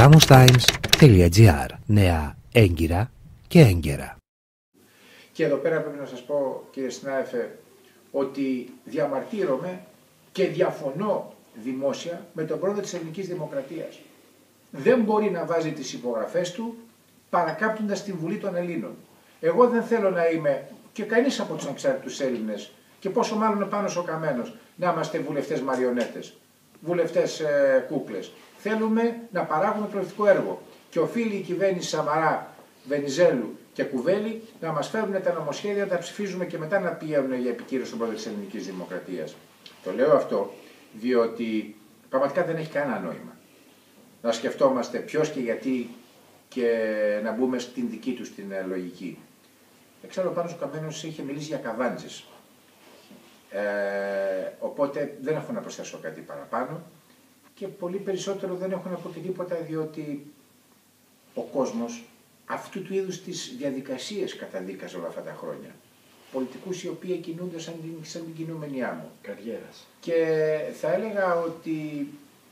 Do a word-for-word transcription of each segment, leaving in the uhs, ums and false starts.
samustimes.gr. Νέα έγκυρα και έγκαιρα. Και εδώ πέρα πρέπει να σας πω, κύριε συνάδελφε, ότι διαμαρτύρομαι και διαφωνώ δημόσια με τον πρόεδρο της Ελληνικής Δημοκρατίας. Δεν μπορεί να βάζει τις υπογραφές του παρακάπτοντας την Βουλή των Ελλήνων. Εγώ δεν θέλω να είμαι, και κανείς από τους ανεξάρτητους Έλληνες, και πόσο μάλλον ο Πάνος ο Καμένος, να είμαστε βουλευτές μαριονέτες, βουλευτές ε, κούκλες. Θέλουμε να παράγουμε προοδευτικό έργο. Και οφείλει η κυβέρνηση Σαμαρά, Βενιζέλου και Κουβέλη να μας φέρουν τα νομοσχέδια, να τα ψηφίζουμε και μετά να πηγαίνουν για επικύρωση στον πρόεδρο της Ελληνικής Δημοκρατίας. Το λέω αυτό διότι πραγματικά δεν έχει κανένα νόημα να σκεφτόμαστε ποιος και γιατί και να μπούμε στην δική του την λογική. Εξάλλου ο Πάνος ο Καμένος είχε μιλήσει για καβάντζες. Ε, οπότε δεν έχω να προσθέσω κάτι παραπάνω και πολύ περισσότερο δεν έχω να πω και τίποτα, διότι ο κόσμος αυτού του είδους τις διαδικασίες καταδίκασε όλα αυτά τα χρόνια. Πολιτικούς οι οποίοι κινούνται σαν την, σαν την κινούμενη άμμο. Καριέρας. Και θα έλεγα ότι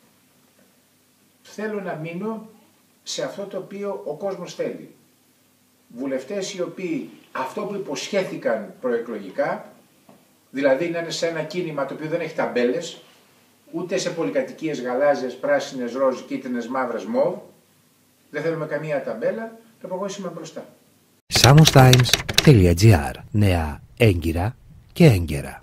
θέλω να μείνω σε αυτό το οποίο ο κόσμος θέλει. Βουλευτές οι οποίοι αυτό που υποσχέθηκαν προεκλογικά, δηλαδή να είναι σε ένα κίνημα το οποίο δεν έχει ταμπέλες, ούτε σε πολυκατοικίες γαλάζιες, πράσινες, ροζ, κίτρινες, μαύρες, μοβ, δεν θέλουμε καμία ταμπέλα, θα προχωρήσουμε μπροστά. samustimes.gr. Νέα έγκυρα και έγκαιρα.